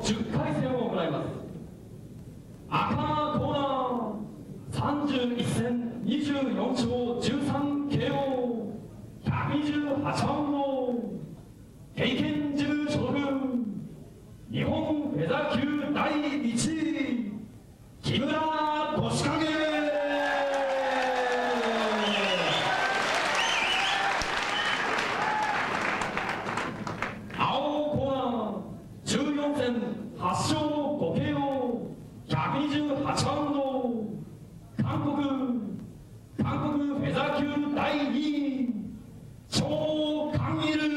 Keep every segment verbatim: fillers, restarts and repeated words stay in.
じゅっかい戦を行います。赤コーナーさんじゅういっ戦にじゅうよん勝じゅうさんケーオー ひゃくにじゅうはちパウンド経験ジム所属日本フェザー級だいいちい木村俊景。青コーナーじゅうよん戦はち勝ごケーオー ひゃくにじゅうはちパウンド韓国韓国フェザー級だいにいチョウ・カンイル。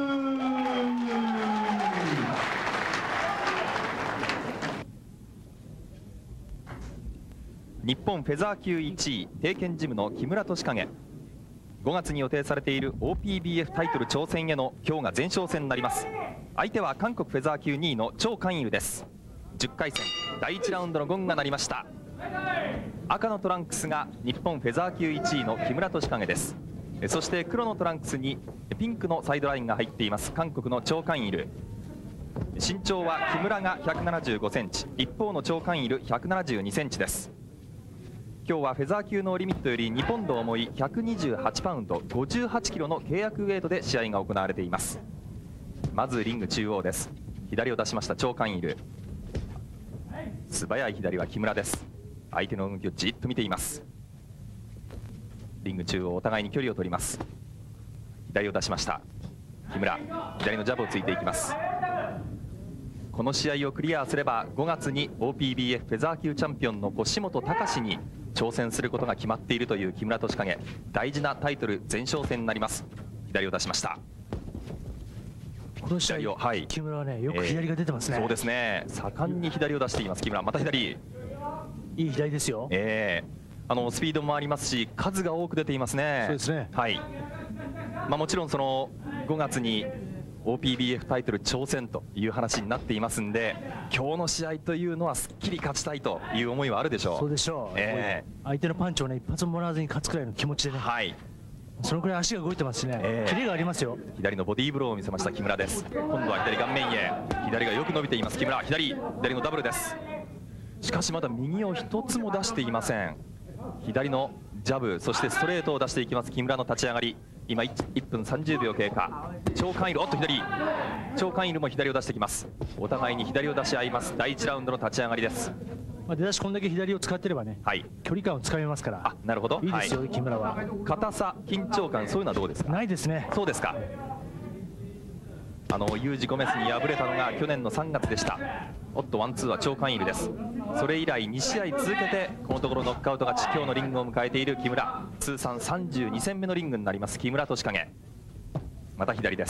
日本フェザー級いちい帝拳ジムの木村俊景。ごがつに予定されている オーピービーエフ タイトル挑戦への今日が前哨戦になります。相手は韓国フェザー級にいのチョウ・カンイルです。じゅっかい戦だいいちラウンドのゴンが鳴りました。赤のトランクスが日本フェザー級いちいの木村俊景です。そして黒のトランクスにピンクのサイドラインが入っています韓国のチョウ・カンイル。身長は木村がひゃくななじゅうごセンチ、一方のチョウ・カンイルひゃくななじゅうにセンチです。今日はフェザー級のリミットよりにポンド重いひゃくにじゅうはちパウンドごじゅうはちキロの契約ウェイトで試合が行われています。まずリング中央です。左を出しましたチョウ・カンイル。素早い左は木村です。相手の動きをじっと見ています。リング中央お互いに距離を取ります。左を出しました木村。左のジャブをついていきます。この試合をクリアすればごがつに オーピービーエフ フェザー級チャンピオンの腰本隆に挑戦することが決まっているという木村俊景。大事なタイトル前哨戦になります。左を出しました。 この試合、はい、木村はねよく左が出てますね、 えー、そうですね。盛んに左を出しています木村。また左、 いい左ですよ。 えー、あのスピードもありますし数が多く出ていますね。 そうですね、 はい。まあ、もちろんそのごがつに オーピービーエフ タイトル挑戦という話になっていますんで、今日の試合というのはすっきり勝ちたいという思いはあるでしょう。 そうでしょう、えー、相手のパンチをね一発ももらわずに勝つくらいの気持ちでね、はい、そのくらい足が動いてますしね、えー、キレがありますよ。 左のボディーブローを見せました木村です。今度は左顔面へ、左がよく伸びています木村。左左のダブルです。しかしまだ右を一つも出していません。左のジャブ、そしてストレートを出していきます木村の立ち上がり。今いっぷんさんじゅうびょう経過。チョウ・カンイル、おっと左、チョウ・カンイルも左を出してきます。お互いに左を出し合います。だいいちラウンドの立ち上がりです。 まあ出だしこんだけ左を使ってればね、はい、距離感をつかめますから。 あ、なるほど。 いいですよ、はい、木村は。 硬さ、緊張感、そういうのはどうですか？ ないですね。 そうですか。あのユージ・ゴメスに敗れたのが去年のさんがつでした。おっとワンツーはチョウ・カンイルです。それ以来に試合続けてこのところノックアウト勝ち、今日のリングを迎えている木村。通算さんじゅうに戦目のリングになります木村俊景。また左です。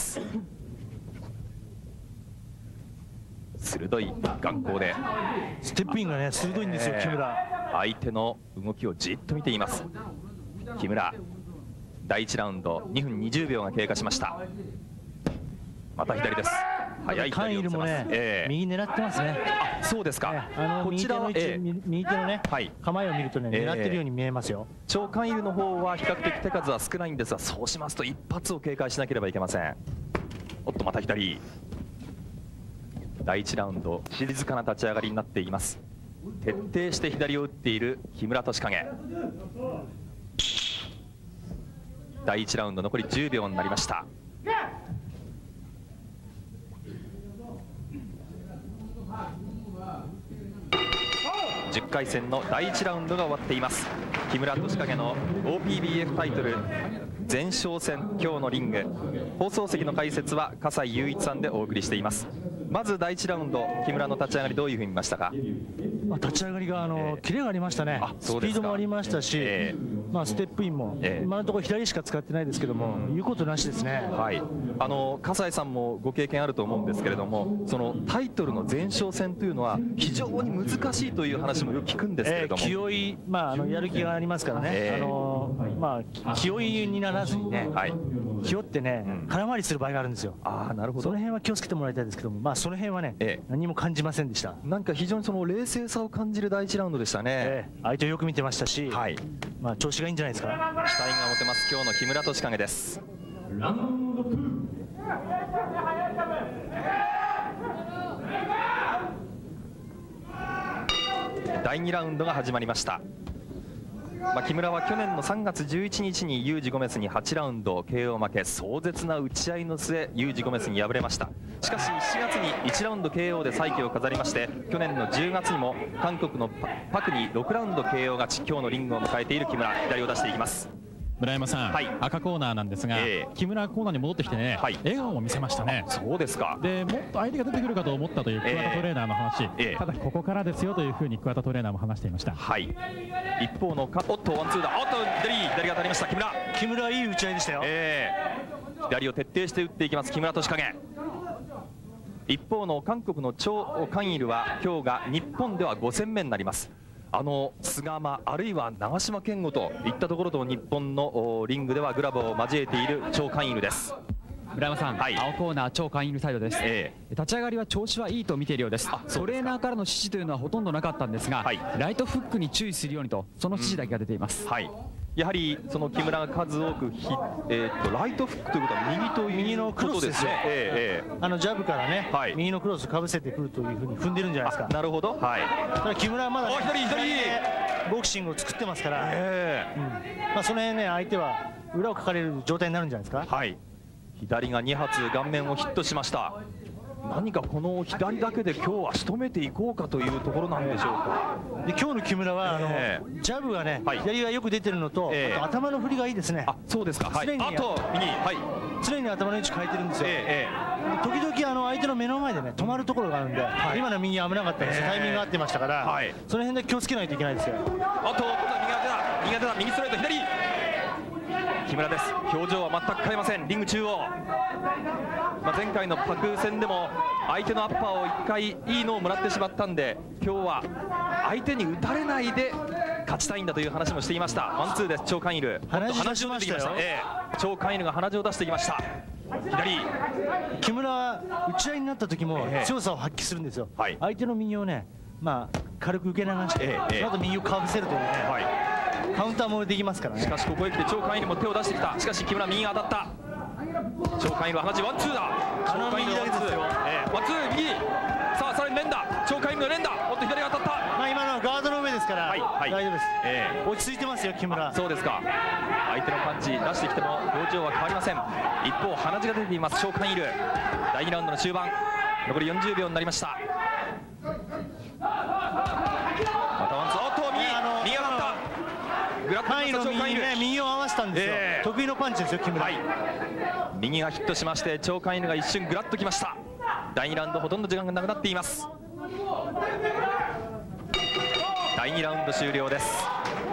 鋭い眼光でステップインがね鋭いんですよ、えー、木村。 相手の動きをじっと見ています木村。だいいちラウンドにふんにじゅうびょうが経過しました。また左です。速い左を見せます。 ね、えー、右狙ってますね。 あ、そうですか。 ね、あのこちらの、えー、右手のね、はい、構えを見るとね、狙ってるように見えますよ。 チョウ・カンイルの方は比較的手数は少ないんですが、そうしますと一発を警戒しなければいけません。おっとまた左。だいいちラウンド静かな立ち上がりになっています。徹底して左を打っている木村俊景。だいいちラウンド残りじゅうびょうになりました。じゅっかい戦のだいいちラウンドが終わっています。木村俊景の オーピービーエフ タイトル前哨戦、今日のリング。放送席の解説は笠井雄一さんでお送りしています。まずだいいちラウンド、木村の立ち上がりどういうふうに見ましたか？ まあ、立ち上がりがあの、えー、キレがありましたね。スピードもありましたし、えー、まあステップインも、えー、今のところ左しか使ってないですけども、言うことなしですね。 はい、あの笠井さんもご経験あると思うんですけれども、そのタイトルの前哨戦というのは非常に難しいという話もよく聞くんですけれども、 えー、気負い、まあ、あのやる気がありますからね、えー、あのまあ、気負いにならずにね、はい、気負ってね、うん、空回りする場合があるんですよ。 あー、なるほど。 その辺は気をつけてもらいたいですけども、まあ、その辺はね、えー、何も感じませんでした。 なんか非常にその冷静さを感じるだいいちラウンドでしたね。 えー、相手をよく見てましたし、はい、まあ、調子がいいんじゃないですか。 期待が持てます今日の木村俊景です。 ラウンドツーだいにラウンドが始まりました。まあ、木村は去年のさんがつじゅういちにちにユージ・ゴメスにはちラウンド ケーオー 負け、壮絶な打ち合いの末ユージ・ゴメスに敗れました。しかししちがつにいちラウンド ケーオー で再起を飾りまして、去年のじゅうがつにも韓国のパクにろくラウンド ケーオー 勝ち、今日のリングを迎えている木村、左を出していきます。 村山さん、はい、赤コーナーなんですが、えー、木村コーナーに戻ってきてね、はい、笑顔を見せましたね。 そうですか。 でもっと相手が出てくるかと思ったという桑田トレーナーの話、えー、ただここからですよというふうに桑田トレーナーも話していました。 はい、一方のかおっとワンツーだ、おっと左左が当たりました木村。 木村はいい打ち合いでしたよ。 えー、左を徹底して打っていきます木村俊景。一方の韓国のチョ・カンイルは今日が日本ではご戦目になります。あの菅間あるいは長島健吾といったところと日本のリングではグラブを交えているチョ・カンイルです。 村山さん、はい、青コーナーチョ・カンイルサイドです、えー、立ち上がりは調子はいいと見ているようです。トレーナーからの指示というのはほとんどなかったんですが、はい、ライトフックに注意するようにとその指示だけが出ています、 うん、はい、やはりその木村が数多くひ、えー、とライトフックということは右と右のクロスですね。えーえー、 あのジャブからね、はい、右のクロスかぶせてくるというふうに踏んでるんじゃないですか。 なるほど、はい、 ただ木村はまだ、ね、 左左ボクシングを作ってますから、 えーうん、まあ、その辺ね相手は裏をかかれる状態になるんじゃないですか。 はい、左がに発顔面をヒットしました。何かこの左だけで今日は仕留めていこうかというところなんでしょうか。 で今日の木村はあの、えー、ジャブがね、はい、左がよく出てるのと、えー、あと頭の振りがいいですね。 あ、そうですか。はい、あと右、はい、 常に頭の位置変えてるんですよ。えーえー、時々あの相手の目の前でね止まるところがあるんで、はい、今の右危なかったです、えー、タイミングが合ってましたから、はい、その辺で気をつけないといけないですよ。 あと今度は右が出た右が出た右ストレート左木村です。表情は全く変えませんリング中央。まあ、前回のパク戦でも相手のアッパーをいっかいいいのをもらってしまったんで、今日は相手に打たれないで勝ちたいんだという話もしていました。ワンツーです。チョ・カンイル鼻血出しましたよ。 えー、チョ・カンイルが鼻血を出してきました。左木村は打ち合いになった時も強さを発揮するんですよ、はい、相手の右をね、まあ、軽く受け流して、えー、その後右をかぶせるというね、はい、カウンターもできますからね。 しかしここへ来てチョ・カンイルも手を出してきた。しかし木村右が当たった。チョ・カンイルは鼻血ワンツーだ。チョ・カンイルのワンツー、えー、ワンツー右、さあさらに連打、チョ・カンイルの連打、おっと左が当たった。 まあ今のはガードの上ですから、はいはい、大丈夫です、えー、落ち着いてますよ木村。 そうですか。相手のパンチ出してきても表情は変わりません。一方鼻血が出ていますチョ・カンイル。だいにラウンドの終盤残りよんじゅうびょうになりました。またワンツー、おっと右、右が当たった。グラップカンイルの右にね右を合わせたんですよ、えー、得意のパンチですよ木村、はい、 右がヒットしましてチョ・カンイルが一瞬グラッときました。だいにラウンドほとんど時間がなくなっています。だいにラウンド終了です。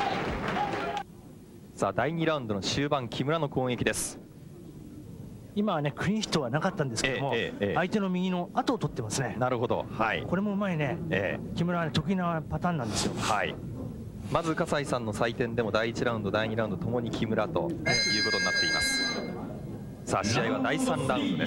さあだいにラウンドの終盤木村の攻撃です。 今はねクリーンヒットはなかったんですけども、ええええ、相手の右の後を取ってますね。 なるほど、はい、 これもうまいね、ええ、木村は、ね、得意なパターンなんですよ。 はい、まず葛西さんの採点でもだいいちラウンドだいにラウンドともに木村ということになっています。さあ試合はだいさんラウンドです。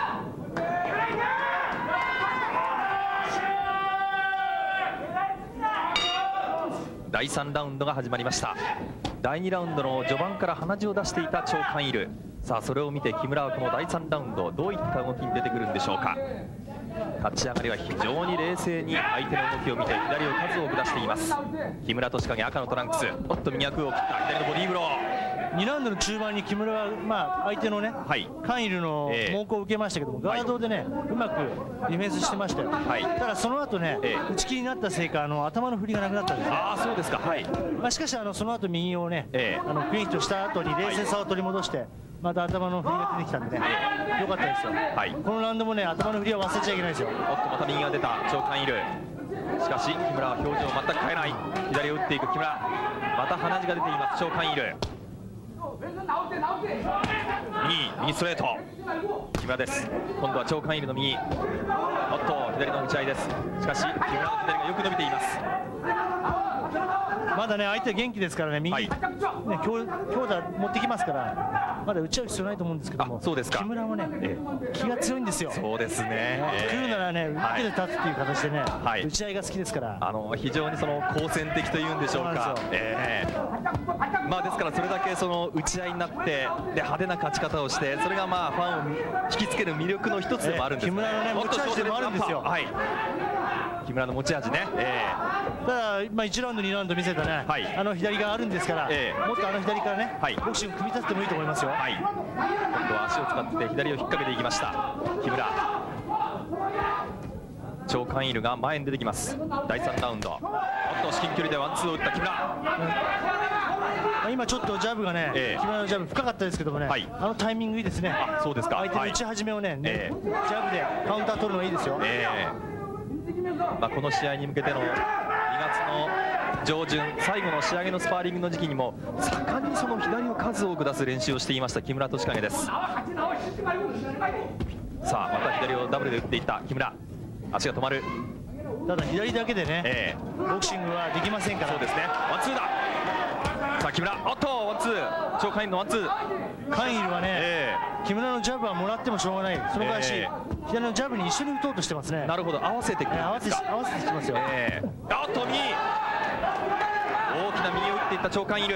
だいさんラウンドが始まりました。だいにラウンドの序盤から鼻血を出していたチョ・カンイル。さあそれを見て木村はこのだいさんラウンドどういった動きに出てくるんでしょうか。立ち上がりは非常に冷静に相手の動きを見て左を数多く出しています木村俊景。赤のトランクス、おっと右枠を切った左のボディーブロー。 にラウンドの中盤に木村は、まあ、相手のね、はい、カンイルの猛攻を受けましたけども、えー、ガードでね、はい、うまくディフェンスしてましたよ、はい、ただその後ね、えー、打ち切りになったせいかあの頭の振りがなくなったんですね。 あーそうですか、はい、 まあ、しかしあのその後右をね、えー、あのクリーンヒットした後に冷静さを取り戻して、はい、また頭の振りが出てきたんでね、良かったですよ、はい、このラウンドもね頭の振りは忘れちゃいけないですよ。 おっとまた右が出たチョ・カンイル。しかし木村は表情を全く変えない。左を打っていく木村、また鼻血が出ていますチョ・カンイル。右右ストレート木村です。今度はチョ・カンイルの右、おっと左の打ち合いです。しかし木村の左がよく伸びています。 まだね相手は元気ですからね、右、はい、ね、強, 強打持ってきますからまだ打ち合う必要ないと思うんですけども、 そうですか、 木村もね、ええ、気が強いんですよ。 そうですね、えー、来るならね受けて立つっていう形でね、はい、打ち合いが好きですから、 あの非常にその好戦的というんでしょうか。えー、まあですからそれだけその打ち合いになってで派手な勝ち方をして、それがまあファンを引きつける魅力の一つでもあるんですね。 木村のね持ち味でもあるんですよ。 はい、 木村の持ち味ね。えー、ただ、まあ、いちラウンドにラウンド見せたね、はい、あの左があるんですから、えー、もっとあの左からね、はい、ボクシング組み立ててもいいと思いますよ。はい、今度は足を使って左を引っ掛けていきました木村。チョウ・カンイルが前に出てきます。だいさんラウンド、おっと至近距離でワンツーを打った木村。 うん、今ちょっとジャブがね、えー、木村のジャブ深かったですけどもね、はい、あのタイミングいいですね。 そうですか。 相手の打ち始めをね、はい、ね、ジャブでカウンター取るのがいいですよ。えーまあ、この試合に向けてのにがつの上旬、最後の仕上げのスパーリングの時期にも盛んにその左を数多く出す練習をしていました木村敏景です。さあまた左をダブルで打っていった木村。足が止まる。 ただ左だけでね、えー、ボクシングはできませんから。 そうですね。ワンツーだ。さあ木村、おっとワンツー、チョウ・カンイルのワンツー。 カンイルはね、えー、木村のジャブはもらってもしょうがない。その代わり、えー、左のジャブに一緒に打とうとしてますね。 なるほど、合わせてくるんですか。 合わせてきてますよ。 えー、おっと右、大きな右を打っていったチョウ・カンイル。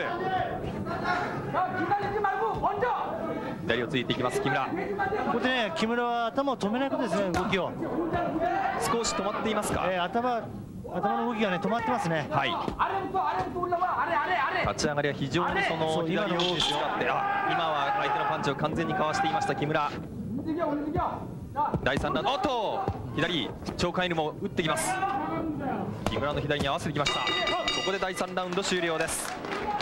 左をついていきます木村。 ここでね、木村は頭を止めないことですね。動きを少し止まっていますか。 えー、頭頭の動きがね止まってますね。 はい。立ち上がりは非常にその左を使って、あ、今は相手のパンチを完全にかわしていました木村。だいさんラウンド、おっと左、チョウ・カンイルも打ってきます。木村の左に合わせてきました。ここでだいさんラウンド終了です。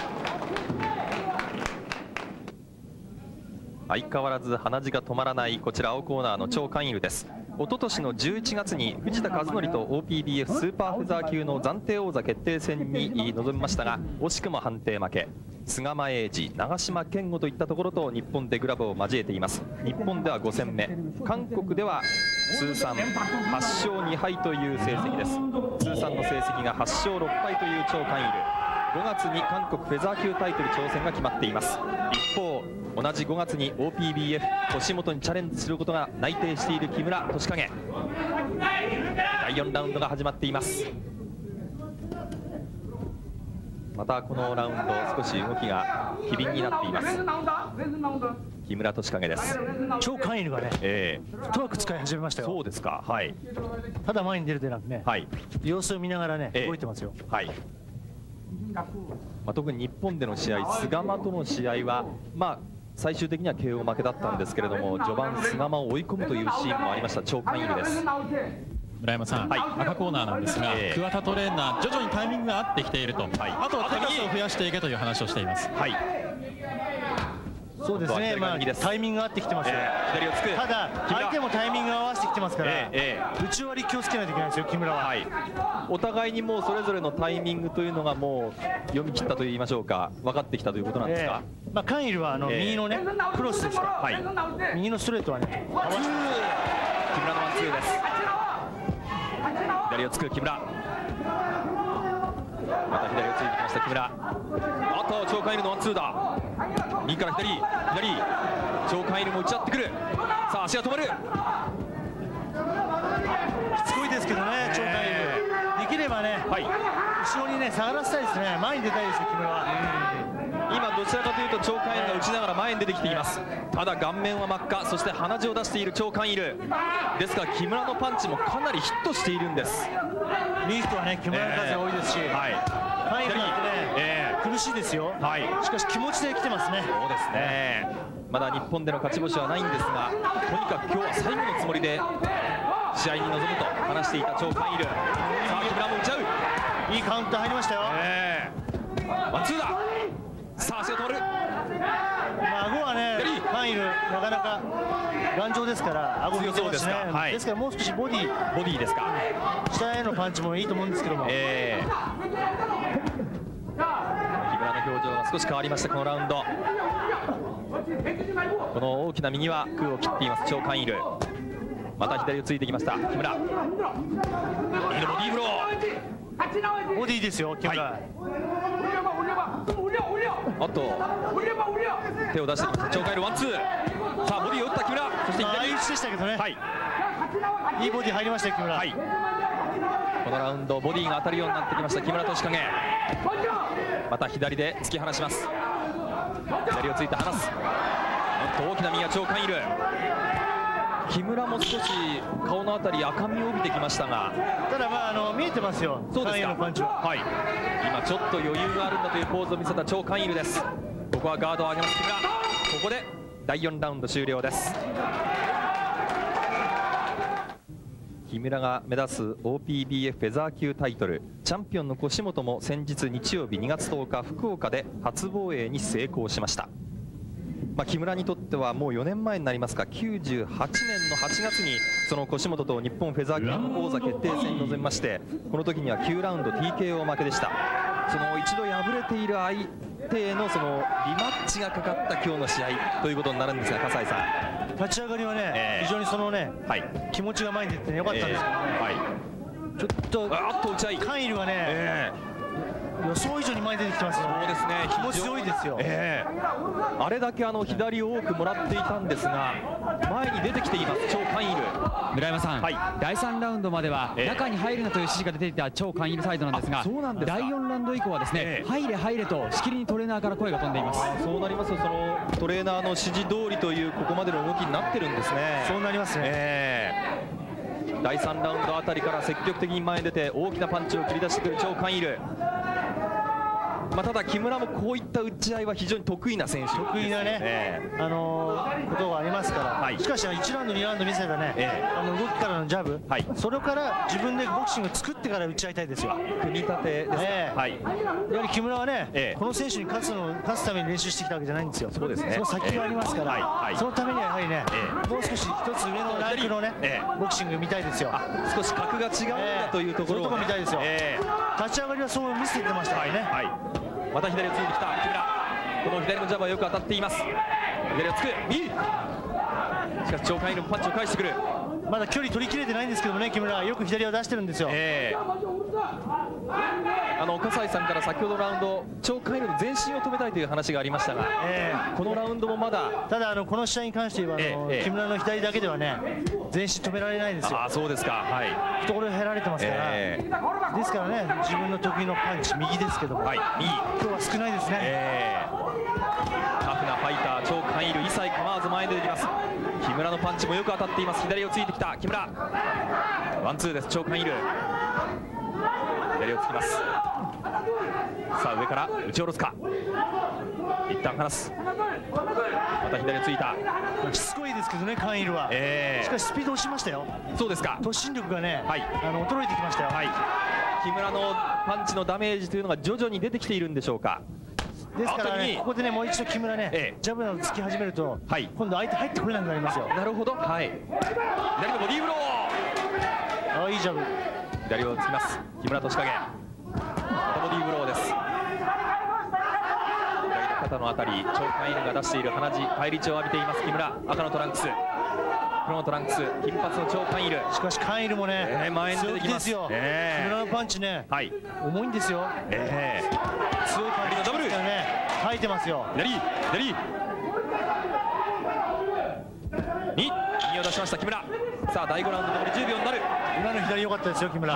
相変わらず鼻血が止まらないこちら青コーナーのチョウ・カンイルです。一昨年のじゅういちがつに藤田和則と オーピービーエフ スーパーフェザー級の暫定王座決定戦に臨みましたが惜しくも判定負け。菅間英二、長島健吾といったところと日本でグラブを交えています。日本ではご戦目、韓国では通算はっしょうにはいという成績です。通算の成績がはっしょうろっぱいというチョウ・カンイル。ごがつに韓国フェザー級タイトル挑戦が決まっています。一方同じごがつに オーピービーエフ 腰元にチャレンジすることが内定している木村敏景。だいよんラウンドが始まっています。またこのラウンド少し動きが機敏になっています。木村敏景です。 チョウ・カンイルがね、えー、フットワーク使い始めましたよ。 そうですか。はい。 ただ前に出るでなくね、はい、様子を見ながらね、えー、動いてますよ。 はい。まあ、特に日本での試合、菅間との試合は、まあ、最終的には ケーオー 負けだったんですけれども、序盤、菅間を追い込むというシーンもありましたチョウ・カンイルです。 村山さん、はい、赤コーナーなんですが、えー、桑田トレーナー、徐々にタイミングが合ってきていると、はい、あとは手数を増やしていけという話をしています。はい、 そうですね、まあ、タイミングが合ってきてますよ、えー、左をつく。 ただ、相手もタイミングを合わせてきてますから、えーえー、内割り気をつけないといけないですよ、木村は。はい、 お互いにもうそれぞれのタイミングというのがもう読み切ったといいましょうか、分かってきたということなんですか。 えーまあ、カンイルはあの、えー、右のね、クロスですから、はい、右のストレートはね、 木村のワンツーです。左をつく木村。また左をついてきました木村。あとチョウ・カンイルのワンツーだ。右から左、左、チョウ・カンイルも打ち合ってくる。さあ足が止まる。 しつこいですけどね、チョウ・カンイル。できればね、はい、後ろにね下がらせたいですね。前に出たいですよ木村は。 今どちらかというとチョウ・カンイルが打ちながら前に出てきています。ただ顔面は真っ赤、そして鼻血を出しているチョウ・カンイルですが、木村のパンチもかなりヒットしているんです。 リフトはね木村の数が多いですし、えーはい、カンイルだってね、えー、苦しいですよ、はい、しかし気持ちで来てますね。 そうですね、まだ日本での勝ち星はないんですが、とにかく今日は最後のつもりで試合に臨むと話していたチョウ・カンイル。さあ木村も打ち合う。 いいカウンター入りましたよ、えー、ワンツーだ。さあ足が止まる。 まあ、顎はね、カンイルなかなか頑丈ですから、顎強そうですね。はい、ですからもう少しボディボディですか。 下へのパンチもいいと思うんですけども。えー、 木村の表情が少し変わりましたこのラウンド。この大きな右は空を切っていますチョウ・カンイル。また左をついてきました木村。右のボディーブロー。 ボディですよ木村。はい、 おっと手を出してきましたチョウ・カンイル。ワンツー。さあボディを打った木村。そして左打ちでしたけどね、はい、いいボディ入りましたよ木村。はい、 このラウンドボディが当たるようになってきました木村敏景。また左で突き放します。左をついて離す。おっと大きな右はチョウ・カンイル。 木村も少し顔のあたり赤みを帯びてきましたが、 ただまああの見えてますよ。 そうですか。 のパンチは、 はい、今ちょっと余裕があるんだというポーズを見せたチョウ・カンイルです。ここはガードを上げます木村。ここでだいよんラウンド終了です。木村が目指す オーピービーエフ フェザー級タイトル、チャンピオンの腰本も先日日曜日にがつとおか福岡で初防衛に成功しました。まあ、木村にとってはもうよねんまえになりますか、きゅうじゅうはちねんのはちがつにその腰本と日本フェザー級王座決定戦に臨みまして、この時にはきゅうラウンド ティーケーオー 負けでした。その一度敗れている相手へのそのリマッチがかかった今日の試合ということになるんですが、葛西さん、 立ち上がりはね、えー、非常にそのね、はい、気持ちが前に出てよかったんですけどね、えーはい、ちょっとあっと打ち合い、 カンイルがね、えー予想以上に前に出てきてますよ。 そうですね、 気持ち強いですよ。 えー、あれだけあの左を多くもらっていたんですが、前に出てきていますチョウ・カンイル。 村山さん、はい、だいさんラウンドまでは中に入るなという指示が出ていたチョウ・カンイルサイドなんですが、だいよんラウンド以降はですね、えー、入れ入れとしきりにトレーナーから声が飛んでいます。 そうなりますと、そのトレーナーの指示通りというここまでの動きになってるんですね。 そうなりますね。 えー、だいさんラウンドあたりから積極的に前に出て大きなパンチを繰り出してくるチョウ・カンイル。まあ、ただ木村もこういった打ち合いは非常に得意な選手、 得意なね、えー、あのー、ことがありますから、はい、しかしいちラウンドにラウンド見せたね、えー、あの動きからのジャブ、はい、それから自分でボクシングを作ってから打ち合いたいですよ。 組み立てですね、えーはい、 やはり木村はね、えー、この選手に勝つの勝つために練習してきたわけじゃないんですよ。そうですね、その先がありますから、えーはいはい、そのためにはやはりね、えー、もう少し一つ上のランクのね、えー、ボクシング見たいですよ。 少し格が違うんだというところを、ね、 そういうところ見たいですよ、えー、立ち上がりはそう見せてましたからね、はいはい、 また左をついてきた木村。この左のジャブはよく当たっています。左をつく右、しかしチョウ・カンイルもパンチを返してくる。 まだ距離取りきれてないんですけどもね、木村はよく左を出してるんですよ。えー、あの葛西さんから先ほどのラウンドチョウ・カンイルの前進を止めたいという話がありましたが、えー、このラウンドもまだただあのこの試合に関して言えばあの、えー、木村の左だけではね前進止められないですよ。 あ、そうですか、はい、 懐減られてますから、えー、ですからね自分の得意のパンチ右ですけども、はい、右今日は少ないですね、えー、タフなファイターチョウ・カンイル、一切構わず前に出てきます。木村のパンチもよく当たっています。左をついてきた木村、ワンツーです。チョウ・カンイル左をつきます。さあ上から打ち下ろすか、一旦離す、また左をついた。 しつこいですけどねカンイルは、えー、しかしスピード落ちましたよ。 そうですか、 突進力がね、はい、あの衰えてきましたよ、はい、 木村のパンチのダメージというのが徐々に出てきているんでしょうか。 ですからね、ここでねもう一度木村ね、ええ、ジャブなど突き始めると、はい、今度相手入ってこれなくなりますよ。 なるほど、はい、左のボディーブロー、 あ、いいジャブ、 左をつきます木村俊景、またボディーブローです。左の肩のあたり、チョウ・カンイルが出している鼻血、返り血を浴びています木村。赤のトランクス、黒のトランクス、金髪のチョウ・カンイル。 しかしカンイルもね、えー、前に出てきます。強気ですよ、えー、木村のパンチね、はい、重いんですよ、えー、強いパンチのダブルですからね、吐いてますよ。 左左に右を出しました木村。さあだいごラウンド残りじゅうびょうになる。 今の左良かったですよ木村、はい、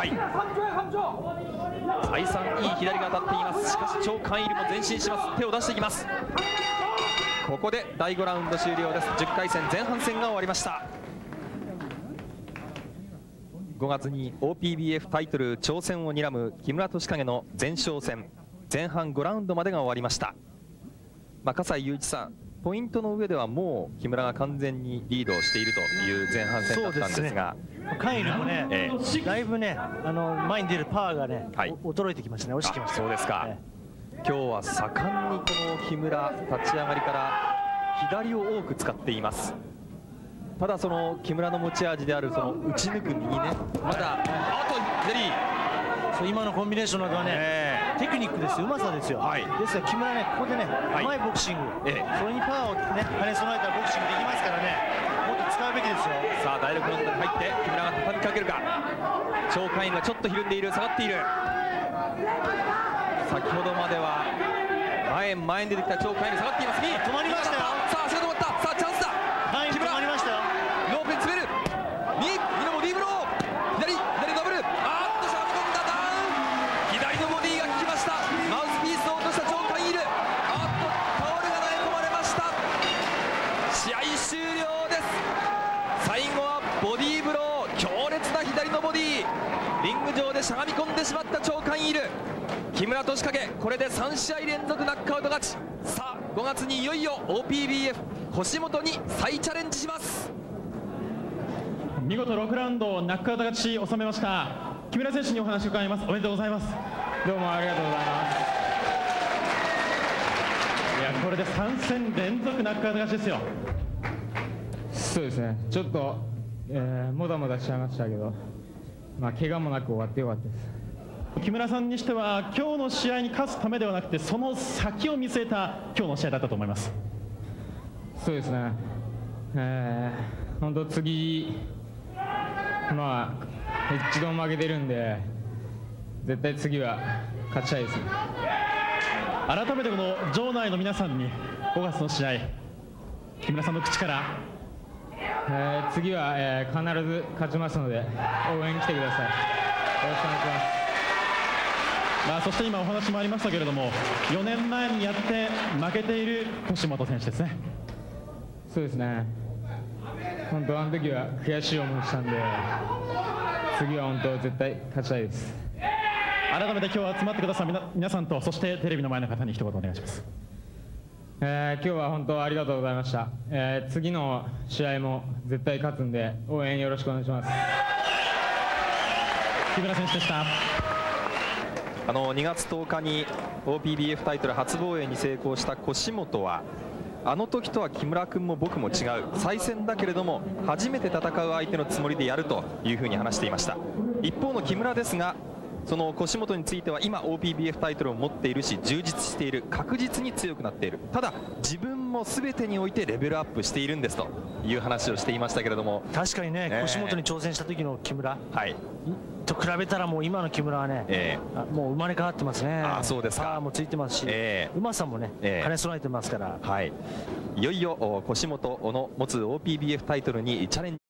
再三いい左が当たっています。しかしチョウ・カンイルも前進します。手を出していきます。ここでだいごラウンド終了です。じゅっかい戦前半戦が終わりました。ごがつに オーピービーエフ タイトル挑戦を睨む木村俊景の前哨戦、前半ごラウンドまでが終わりました。まあ、葛西雄一さん、ポイントの上ではもう木村が完全にリードをしているという前半戦だったんですが、 カンイルもね、えー、だいぶねあの前に出るパワーがね、はい、衰えてきましたね、落ちてきました。 そうですか、えー、今日は盛んにこの木村立ち上がりから左を多く使っています。ただその木村の持ち味であるその打ち抜く右ね、またあと左、 そう今のコンビネーションなどはね、えー、テクニックですよ、うまさですよ、はい、ですから木村ねここでね、はい、甘いボクシング、えー、それにパワーをね兼ね備えたボクシングできますからね、もっと使うべきですよ。さあだいろくラウンドに入って木村が畳みかけるか。チョウ・カンイルがちょっとひるんでいる、下がっている。先ほどまでは前前に出てきたチョウ・カンイル、下がっています。に止まりましたよ。さあ足が止まった。さあチャンスだ。木村止まりましたよ。ロープに詰める。に右のボディーブロー、左左ダブル、あーっとしゃがみ込んだ、ダウン、左のボディーが効きました。マウスピースを落としたチョウ・カンイル、あーっとタオルが投げ込まれました。試合終了です。最後はリング上でしゃがみ込んでしまった鳥海イル。木村敏景、これでさん試合連続ナックアウト勝ち。さあごがつにいよいよ オーピービーエフ 腰元に再チャレンジします。 見事ろくラウンドナックアウト勝ち収めました木村選手にお話を伺います。おめでとうございます。 どうもありがとうございます。 いや、これでさん戦連続ナックアウト勝ちですよ。 そうですね、ちょっと、えー、もたもたしちゃいましたけど、まあ怪我もなく終わってよかったです。 木村さんにしては今日の試合に勝つためではなくて、その先を見据えた今日の試合だったと思います。 そうですね、えー、本当次、まあ一度負けてるんで、絶対次は勝ちたいですね。 改めてこの場内の皆さんにごがつの試合、木村さんの口から、 えー、次は、えー、必ず勝ちますので応援に来てください。よろしくお願いします。 まあ、そして今お話もありましたけれども、よねんまえにやって負けている腰元選手ですね。 そうですね、本当あの時は悔しい思いしたんで、次は本当絶対勝ちたいです。 改めて今日集まってくださる皆さんと、そしてテレビの前の方に一言お願いします。 えー、今日は本当ありがとうございました。えー、次の試合も絶対勝つんで応援よろしくお願いします。 木村選手でした。 あのにがつとおかに オーピービーエフ タイトル初防衛に成功した腰元は、あの時とは木村君も僕も違う、再戦だけれども初めて戦う相手のつもりでやるというふうに話していました。一方の木村ですが、その腰元については今 オーピービーエフ タイトルを持っているし、充実している、確実に強くなっている、ただ自分も全てにおいてレベルアップしているんですという話をしていましたけれども、 確かにね、えー、腰元に挑戦した時の木村、 はい、 と比べたらもう今の木村はね、えー、もう生まれ変わってますね。 あ、そうですか。 パワーもついてますし、えー、うまさもね、えー、兼ね備えてますから、 はい、いよいよ腰元の持つ オーピービーエフ タイトルにチャレンジ